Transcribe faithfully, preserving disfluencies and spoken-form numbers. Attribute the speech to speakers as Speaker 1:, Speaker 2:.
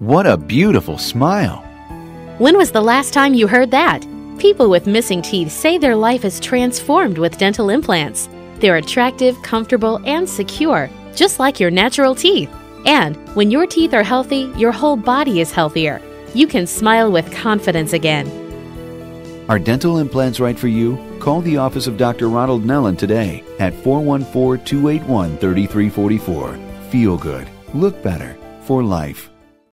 Speaker 1: What a beautiful smile!
Speaker 2: When was the last time you heard that? People with missing teeth say their life is transformed with dental implants. They're attractive, comfortable, and secure, just like your natural teeth. And when your teeth are healthy, your whole body is healthier. You can smile with confidence again.
Speaker 1: Are dental implants right for you? Call the office of Doctor Ronald Nellen today at four one four, two eight one, three three four four. Feel good. Look better for life.